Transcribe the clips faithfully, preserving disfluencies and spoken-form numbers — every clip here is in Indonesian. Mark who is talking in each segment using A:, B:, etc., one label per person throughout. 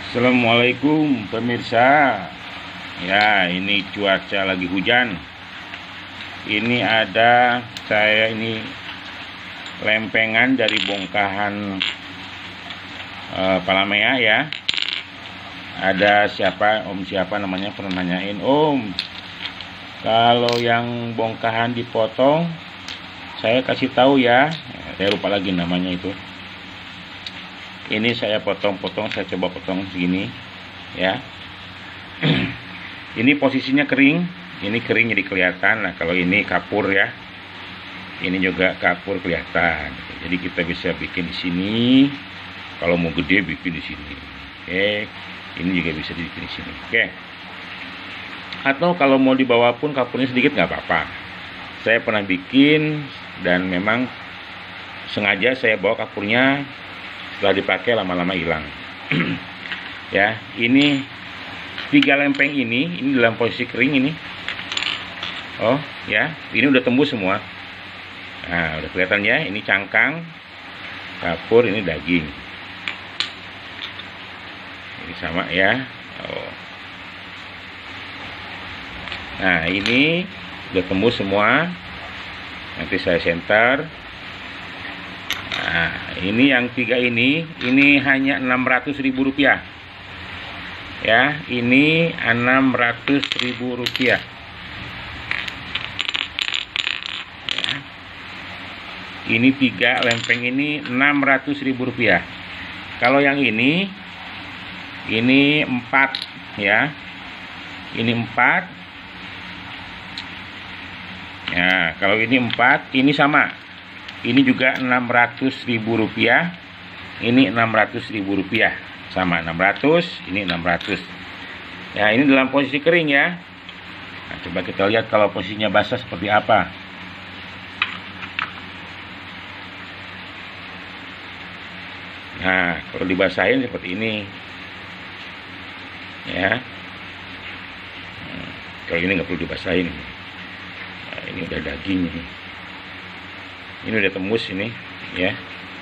A: Assalamualaikum pemirsa. Ya, ini cuaca lagi hujan. Ini ada saya ini lempengan dari bongkahan uh, Palamea ya. Ada siapa, om siapa namanya, pernah nanyain, om kalau yang bongkahan dipotong saya kasih tahu ya. Saya lupa lagi namanya itu. Ini saya potong-potong, saya coba potong segini ya. Ini posisinya kering, ini kering jadi kelihatan. Nah kalau ini kapur ya, ini juga kapur kelihatan. Jadi kita bisa bikin di sini. Kalau mau gede bikin di sini. Oke, ini juga bisa dibikin di sini. Oke. Atau kalau mau dibawa pun kapurnya sedikit nggak apa-apa. Saya pernah bikin dan memang sengaja saya bawa kapurnya. Setelah dipakai lama-lama hilang. Ya, ini tiga lempeng ini, ini dalam posisi kering ini. Oh, ya, ini udah tembus semua. Nah, udah kelihatan ya, ini cangkang, kapur, ini daging. Ini sama ya. Oh. Nah, ini udah tembus semua. Nanti saya senter. Nah, ini yang tiga ini, ini hanya enam ratus ribu rupiah. Ya, ini enam ratus ribu rupiah. Ya. Ini tiga lempeng ini enam ratus ribu rupiah. Kalau yang ini, ini empat ya. Ini empat. Ya, kalau ini empat, ini sama. Ini juga enam ratus ribu rupiah. Ini enam ratus ribu rupiah. Sama enam ratus, ini enam ratus. Ya, ini dalam posisi kering ya. Nah, coba kita lihat kalau posisinya basah seperti apa. Nah, kalau dibasahin seperti ini. Ya. Hmm, kalau ini nggak perlu dibasahin. Nah, ini udah daging ini. Ini udah tembus ini ya.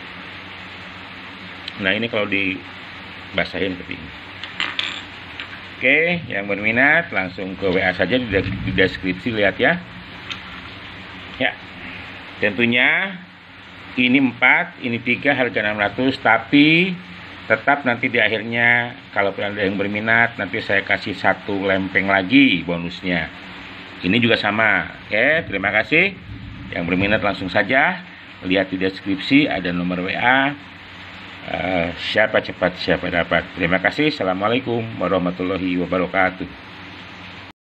A: Nah ini kalau dibasahin seperti ini. Oke, yang berminat langsung ke W A saja di, di deskripsi, lihat ya. Ya, tentunya ini empat, ini tiga, harga enam ratus. Tapi tetap nanti di akhirnya kalau ada yang berminat nanti saya kasih satu lempeng lagi bonusnya. Ini juga sama. Oke, terima kasih. Yang berminat langsung saja lihat di deskripsi, ada nomor W A. Uh, siapa cepat siapa dapat. Terima kasih. Assalamualaikum warahmatullahi wabarakatuh.